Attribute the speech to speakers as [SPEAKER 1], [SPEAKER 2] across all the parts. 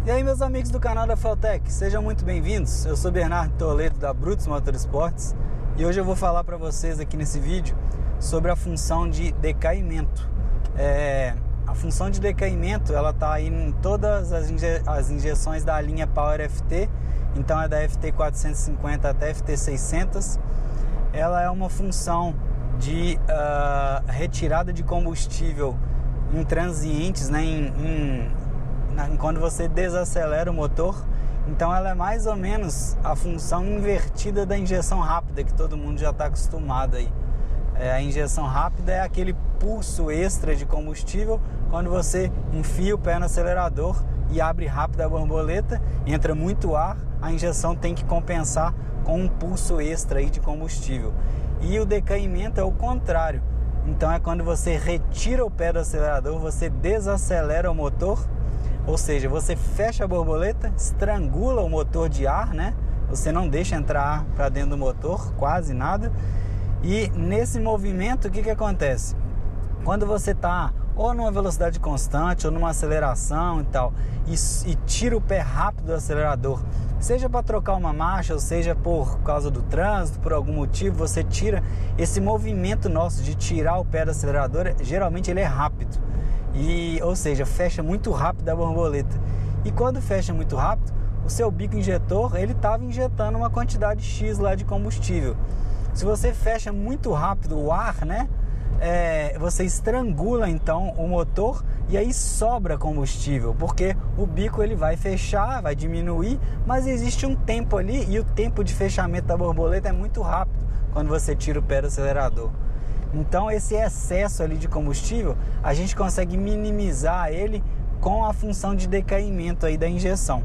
[SPEAKER 1] E aí, meus amigos do canal da Feltec, sejam muito bem-vindos. Eu sou Bernardo Toledo da Brutus Motorsports e hoje eu vou falar para vocês aqui nesse vídeo sobre a função de decaimento. A função de decaimento, ela está aí em todas as injeções da linha Power FT, então é da FT 450 até FT 600. Ela é uma função de retirada de combustível em transientes, né, quando você desacelera o motor. Então ela é mais ou menos a função invertida da injeção rápida, que todo mundo já está acostumado aí. A injeção rápida é aquele pulso extra de combustível quando você enfia o pé no acelerador e abre rápido a borboleta, entra muito ar, a injeção tem que compensar com um pulso extra aí de combustível. E o decaimento é o contrário. Então é quando você retira o pé do acelerador, você desacelera o motor, ou seja, você fecha a borboleta, estrangula o motor de ar, né? Você não deixa entrar ar para dentro do motor, quase nada. E nesse movimento, o que acontece? Quando você está ou numa velocidade constante ou numa aceleração e tal, e tira o pé rápido do acelerador, seja para trocar uma marcha, ou seja por causa do trânsito, por algum motivo, você tira esse movimento nosso de tirar o pé do acelerador, geralmente ele é rápido. Ou seja, fecha muito rápido a borboleta. E quando fecha muito rápido, o seu bico injetor, ele estava injetando uma quantidade X lá de combustível. Se você fecha muito rápido o ar, né? Você estrangula então o motor e aí sobra combustível, porque o bico ele vai fechar, vai diminuir, mas existe um tempo ali e o tempo de fechamento da borboleta é muito rápido quando você tira o pé do acelerador. Então esse excesso ali de combustível a gente consegue minimizar ele com a função de decaimento aí da injeção.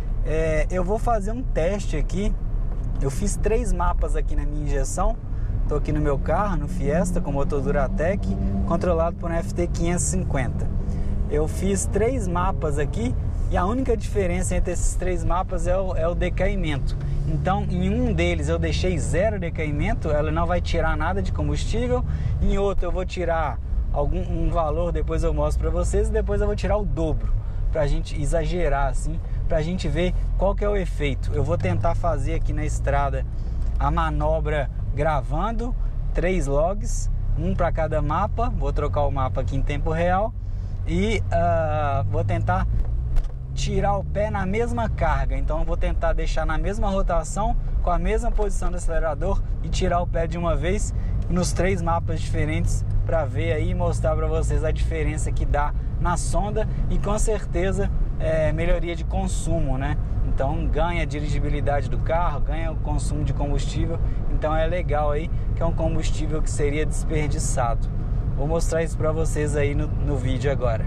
[SPEAKER 1] Eu vou fazer um teste aqui. Eu fiz 3 mapas aqui na minha injeção. Estou aqui no meu carro, no Fiesta, com motor Duratec, controlado por um FT 550. Eu fiz 3 mapas aqui e a única diferença entre esses 3 mapas é o decaimento. Então, em um deles eu deixei 0 decaimento, ela não vai tirar nada de combustível. Em outro eu vou tirar um valor, depois eu mostro para vocês, e depois eu vou tirar o dobro, para a gente exagerar assim, para a gente ver qual que é o efeito. Eu vou tentar fazer aqui na estrada a manobra gravando 3 logs, um para cada mapa. Vou trocar o mapa aqui em tempo real e vou tentar tirar o pé na mesma carga. Então eu vou tentar deixar na mesma rotação, com a mesma posição do acelerador, e tirar o pé de uma vez nos 3 mapas diferentes, para ver aí e mostrar para vocês a diferença que dá na sonda e com certeza melhoria de consumo, né? Então ganha a dirigibilidade do carro, ganha o consumo de combustível. Então é legal aí, que é um combustível que seria desperdiçado. Vou mostrar isso para vocês aí no vídeo agora.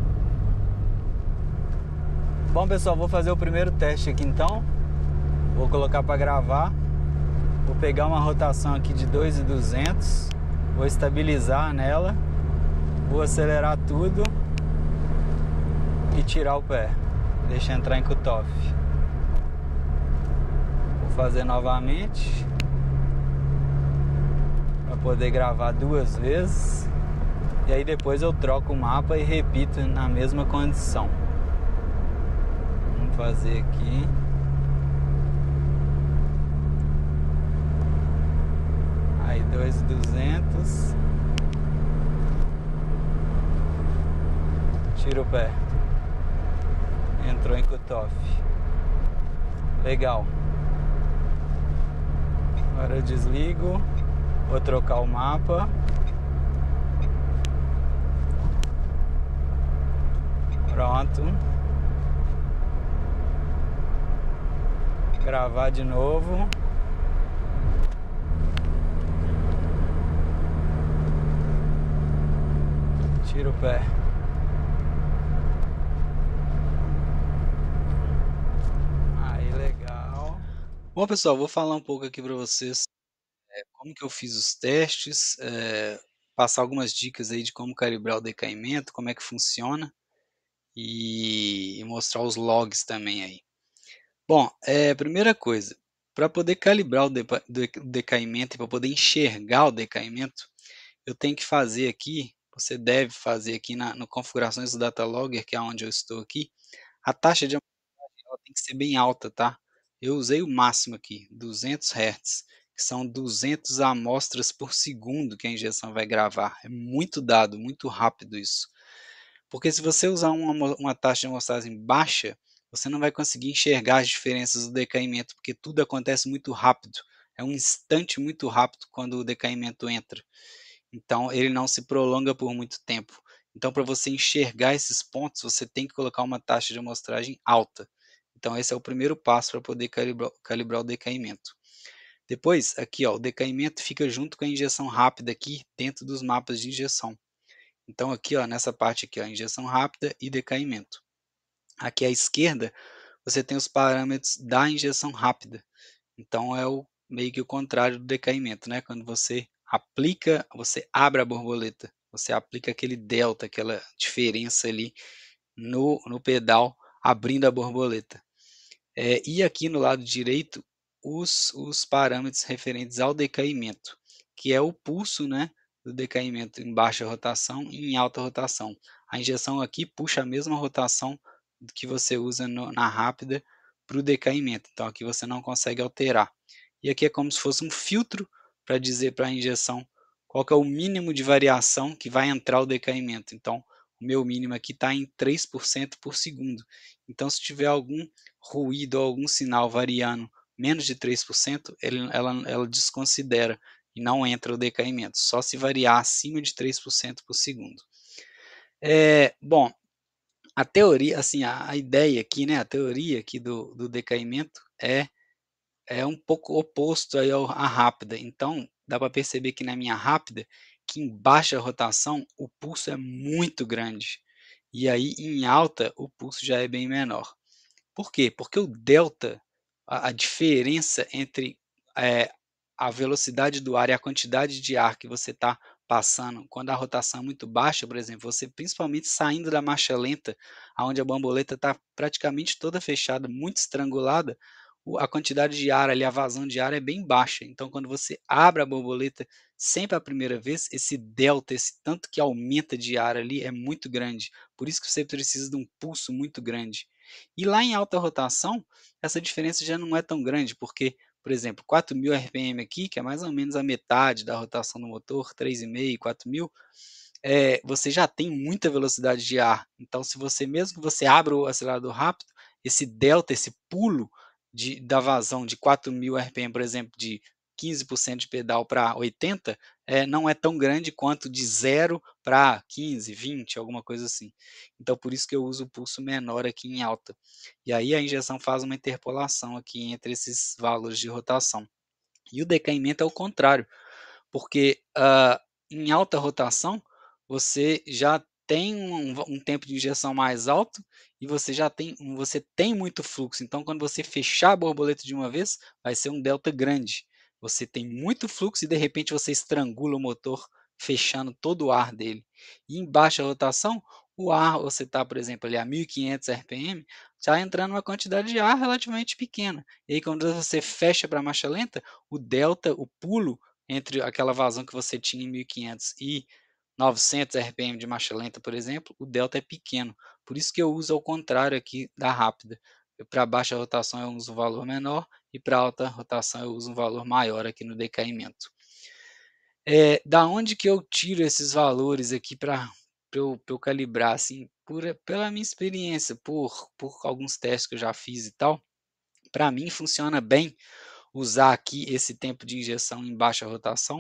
[SPEAKER 1] Bom, pessoal, vou fazer o primeiro teste aqui então. Vou colocar para gravar. Vou pegar uma rotação aqui de 2.200. Vou estabilizar nela. Vou acelerar tudo e tirar o pé. Deixa entrar em cutoff. Vou fazer novamente para poder gravar 2 vezes. E aí depois eu troco o mapa e repito na mesma condição. Vamos fazer aqui. Aí 2.200. Tira o pé. Entrou em cutoff. Legal. Agora eu desligo. Vou trocar o mapa. Pronto. Gravar de novo. Tira o pé. Aí, legal. Bom, pessoal, vou falar um pouco aqui para vocês como que eu fiz os testes, passar algumas dicas aí de como calibrar o decaimento, como é que funciona, e mostrar os logs também aí. Bom, primeira coisa, para poder calibrar o decaimento e para poder enxergar o decaimento, eu tenho que fazer aqui, você deve fazer aqui no configurações do Datalogger, que é onde eu estou aqui, a taxa de tem que ser bem alta, tá? Eu usei o máximo aqui, 200 Hz, que são 200 amostras por segundo que a injeção vai gravar. É muito dado, muito rápido isso. Porque se você usar uma taxa de amostragem baixa, você não vai conseguir enxergar as diferenças do decaimento, porque tudo acontece muito rápido. É um instante muito rápido quando o decaimento entra. Então, ele não se prolonga por muito tempo. Então, para você enxergar esses pontos, você tem que colocar uma taxa de amostragem alta. Então, esse é o primeiro passo para poder calibrar o decaimento. Depois, aqui, ó, o decaimento fica junto com a injeção rápida aqui dentro dos mapas de injeção. Então, aqui, ó, nessa parte aqui, ó, injeção rápida e decaimento. Aqui à esquerda, você tem os parâmetros da injeção rápida. Então, é meio que o contrário do decaimento, né? Quando você aplica, você abre a borboleta, você aplica aquele delta, aquela diferença ali no pedal, abrindo a borboleta. E aqui no lado direito, os parâmetros referentes ao decaimento, que é o pulso, né, do decaimento em baixa rotação e em alta rotação. A injeção aqui puxa a mesma rotação que você usa na rápida para o decaimento, então aqui você não consegue alterar. E aqui é como se fosse um filtro para dizer para a injeção qual que é o mínimo de variação que vai entrar o decaimento. Então, o meu mínimo aqui está em 3% por segundo. Então, se tiver algum ruído ou algum sinal variando menos de 3%, ela desconsidera e não entra o decaimento, só se variar acima de 3% por segundo. Bom, a teoria, assim, a ideia aqui, né, a teoria aqui do decaimento é um pouco oposto aí à rápida. Então, dá para perceber que na minha rápida, que em baixa rotação, o pulso é muito grande. E aí, em alta, o pulso já é bem menor. Por quê? Porque o delta, a diferença entre, a velocidade do ar e a quantidade de ar que você está passando, quando a rotação é muito baixa, por exemplo, você principalmente saindo da marcha lenta, aonde a borboleta está praticamente toda fechada, muito estrangulada, a quantidade de ar ali, a vazão de ar é bem baixa. Então, quando você abre a borboleta sempre a primeira vez, esse delta, esse tanto que aumenta de ar ali é muito grande. Por isso que você precisa de um pulso muito grande. E lá em alta rotação, essa diferença já não é tão grande, porque, por exemplo, 4.000 RPM aqui, que é mais ou menos a metade da rotação do motor, 3,5, 4.000, você já tem muita velocidade de ar. Então, se você, mesmo que você abra o acelerador rápido, esse delta, esse pulo da vazão de 4.000 RPM, por exemplo, de 15% de pedal para 80, não é tão grande quanto de 0 para 15, 20, alguma coisa assim. Então, por isso que eu uso o pulso menor aqui em alta. E aí a injeção faz uma interpolação aqui entre esses valores de rotação. E o decaimento é o contrário, porque em alta rotação você já tem um tempo de injeção mais alto e você tem muito fluxo. Então, quando você fechar a borboleta de uma vez, vai ser um delta grande. Você tem muito fluxo e de repente você estrangula o motor fechando todo o ar dele. E em baixa rotação, o ar, você está, por exemplo, ali a 1.500 RPM, já entrando uma quantidade de ar relativamente pequena. E aí, quando você fecha para a marcha lenta, o delta, o pulo entre aquela vazão que você tinha em 1.500 e 900 RPM de marcha lenta, por exemplo, o delta é pequeno. Por isso que eu uso ao contrário aqui da rápida. Para baixa rotação eu uso um valor menor e para alta rotação eu uso um valor maior aqui no decaimento. Da onde que eu tiro esses valores aqui para eu calibrar? Assim, pela minha experiência, por alguns testes que eu já fiz e tal, para mim funciona bem usar aqui esse tempo de injeção em baixa rotação,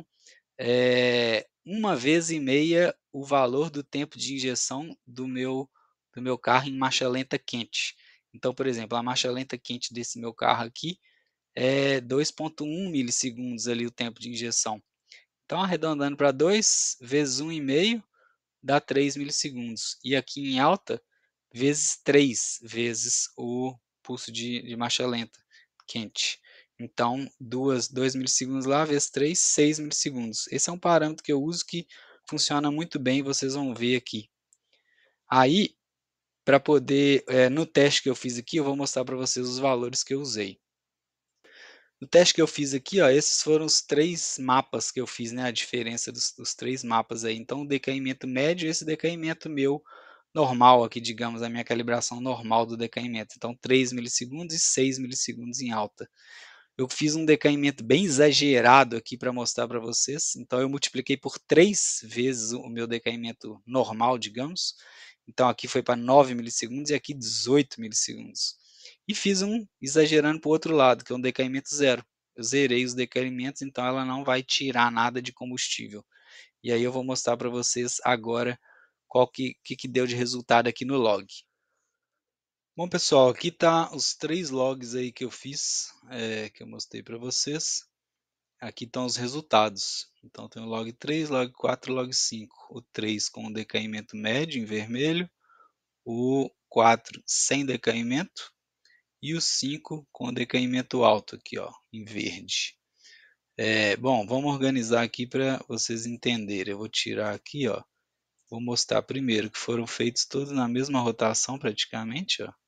[SPEAKER 1] 1,5 vezes o valor do tempo de injeção do meu carro em marcha lenta quente. Então, por exemplo, a marcha lenta quente desse meu carro aqui é 2,1 milissegundos ali o tempo de injeção. Então, arredondando para 2 vezes 1,5 dá 3 milissegundos. E aqui em alta, vezes 3 vezes o pulso de marcha lenta quente. Então, 2 milissegundos lá, vezes 3, 6 milissegundos. Esse é um parâmetro que eu uso que funciona muito bem, vocês vão ver aqui. Aí, para poder, no teste que eu fiz aqui, eu vou mostrar para vocês os valores que eu usei. No teste que eu fiz aqui, ó, esses foram os 3 mapas que eu fiz, né, a diferença dos 3 mapas aí. Então, o decaimento médio e esse decaimento meu normal aqui, digamos, a minha calibração normal do decaimento. Então, 3 milissegundos e 6 milissegundos em alta. Eu fiz um decaimento bem exagerado aqui para mostrar para vocês. Então, eu multipliquei por 3 vezes o meu decaimento normal, digamos. Então, aqui foi para 9 milissegundos e aqui 18 milissegundos. E fiz um exagerando para o outro lado, que é um decaimento zero. Eu zerei os decaimentos, então ela não vai tirar nada de combustível. E aí eu vou mostrar para vocês agora qual que deu de resultado aqui no log. Bom, pessoal, aqui tá os 3 logs aí que eu fiz, que eu mostrei para vocês. Aqui estão os resultados. Então tem o log 3, log 4, log 5. O 3 com decaimento médio em vermelho, o 4 sem decaimento e o 5 com decaimento alto aqui, ó, em verde. Bom, vamos organizar aqui para vocês entenderem. Eu vou tirar aqui, ó. Vou mostrar primeiro que foram feitos todos na mesma rotação praticamente, ó.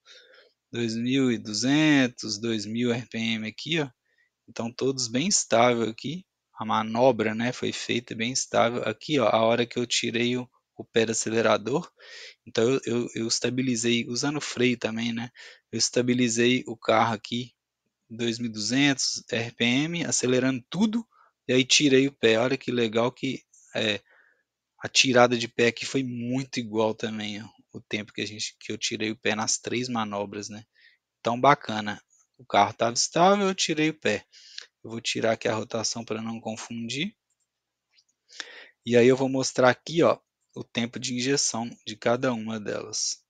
[SPEAKER 1] 2.200, 2.000 RPM aqui, ó. Então todos bem estável aqui. A manobra, né, foi feita bem estável. Aqui, ó, a hora que eu tirei o pé do acelerador, então eu estabilizei, usando freio também, né? Eu estabilizei o carro aqui 2.200 RPM, acelerando tudo, e aí tirei o pé. Olha que legal que a tirada de pé aqui foi muito igual também, ó, o tempo que eu tirei o pé nas 3 manobras, né? Então bacana. O carro estava estável, eu tirei o pé. Eu vou tirar aqui a rotação para não confundir. E aí eu vou mostrar aqui, ó, o tempo de injeção de cada uma delas,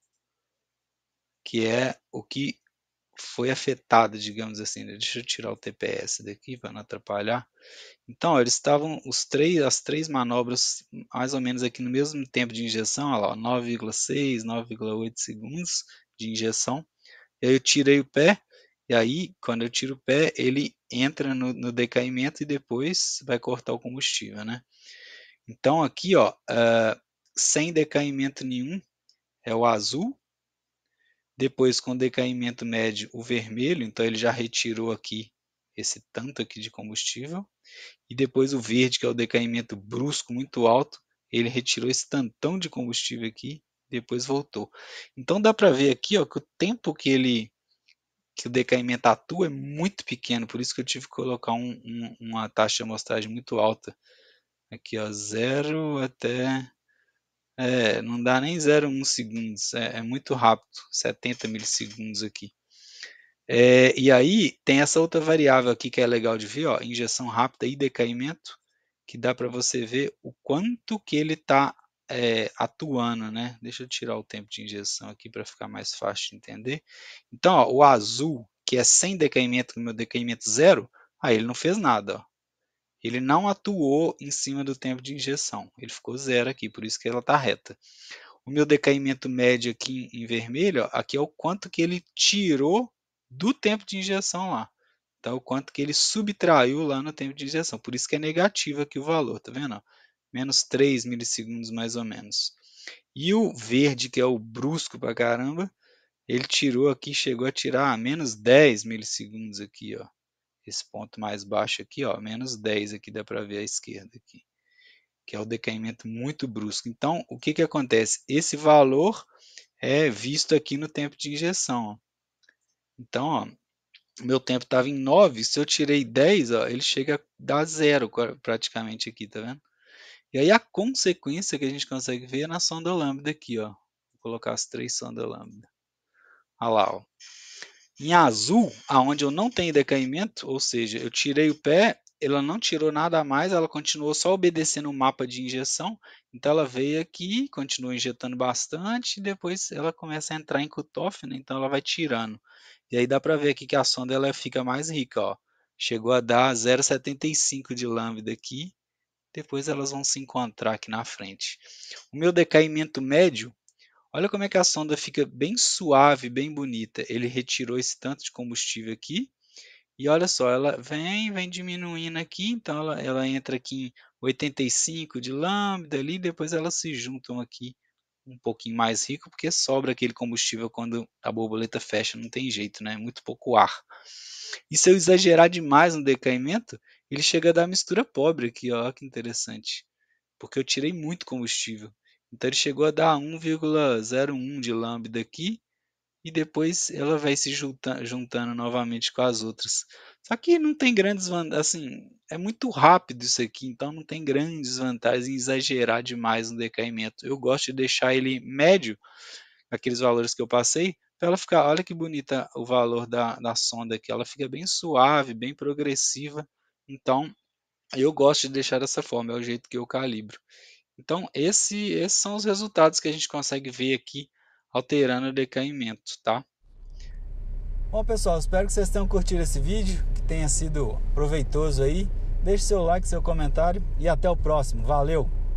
[SPEAKER 1] que é o que foi afetado, digamos assim, né? Deixa eu tirar o TPS daqui para não atrapalhar. Então, eles estavam as 3 manobras mais ou menos aqui no mesmo tempo de injeção, olha lá, 9,6, 9,8 segundos de injeção. E aí eu tirei o pé, e aí quando eu tiro o pé, ele entra no decaimento e depois vai cortar o combustível, né? Então aqui, ó, sem decaimento nenhum é o azul, depois com decaimento médio o vermelho, então ele já retirou aqui esse tanto aqui de combustível, e depois o verde, que é o decaimento brusco muito alto, ele retirou esse tantão de combustível aqui, depois voltou. Então dá para ver aqui, ó, que o tempo que o decaimento atua é muito pequeno, por isso que eu tive que colocar uma taxa de amostragem muito alta. Aqui, ó, 0 até... não dá nem 0,1 segundos, é muito rápido, 70 milissegundos aqui. E aí tem essa outra variável aqui que é legal de ver, ó, injeção rápida e decaimento, que dá para você ver o quanto que ele está atuando, né? Deixa eu tirar o tempo de injeção aqui para ficar mais fácil de entender. Então, ó, o azul, que é sem decaimento, o meu decaimento zero, aí ele não fez nada, ó. Ele não atuou em cima do tempo de injeção, ele ficou zero aqui, por isso que ela está reta. O meu decaimento médio aqui em vermelho, ó, aqui é o quanto que ele tirou do tempo de injeção lá. Então, o quanto que ele subtraiu lá no tempo de injeção. Por isso que é negativo aqui o valor, tá vendo? Menos 3 milissegundos mais ou menos. E o verde, que é o brusco pra caramba, ele tirou aqui, chegou a tirar menos 10 milissegundos aqui, ó. Esse ponto mais baixo aqui, ó, menos 10 aqui, dá para ver à esquerda aqui, que é o decaimento muito brusco. Então, o que acontece? Esse valor é visto aqui no tempo de injeção, ó. Então, ó, meu tempo estava em 9, se eu tirei 10, ó, ele chega a dar zero praticamente aqui, tá vendo? E aí a consequência que a gente consegue ver é na sonda lambda aqui, ó. Vou colocar as 3 sondas lambda. Olha lá, ó. Em azul, aonde eu não tenho decaimento, ou seja, eu tirei o pé, ela não tirou nada a mais, ela continuou só obedecendo o mapa de injeção, então ela veio aqui, continua injetando bastante, e depois ela começa a entrar em cutoff, né? Então ela vai tirando. E aí dá para ver aqui que a sonda ela fica mais rica, ó. Chegou a dar 0,75 de lambda aqui, depois elas vão se encontrar aqui na frente. O meu decaimento médio, olha como é que a sonda fica bem suave, bem bonita. Ele retirou esse tanto de combustível aqui. E olha só, ela vem diminuindo aqui. Então ela entra aqui em 85 de lambda ali. Depois elas se juntam aqui um pouquinho mais rico. Porque sobra aquele combustível quando a borboleta fecha. Não tem jeito, né? Muito pouco ar. E se eu exagerar demais no decaimento, ele chega a dar mistura pobre aqui. Ó, que interessante. Porque eu tirei muito combustível.
[SPEAKER 2] Então ele chegou a dar 1,01 de lambda aqui e depois ela vai se juntando novamente com as outras. Só que não tem grandes vantagens, assim, é muito rápido isso aqui, então não tem grandes vantagens em exagerar demais no decaimento. Eu gosto de deixar ele médio, aqueles valores que eu passei, para ela ficar, olha que bonita o valor da sonda aqui, ela fica bem suave, bem progressiva, então eu gosto de deixar dessa forma, é o jeito que eu calibro. Então, esses são os resultados que a gente consegue ver aqui alterando o decaimento, tá?
[SPEAKER 1] Bom, pessoal, espero que vocês tenham curtido esse vídeo, que tenha sido proveitoso aí. Deixe seu like, seu comentário e até o próximo. Valeu!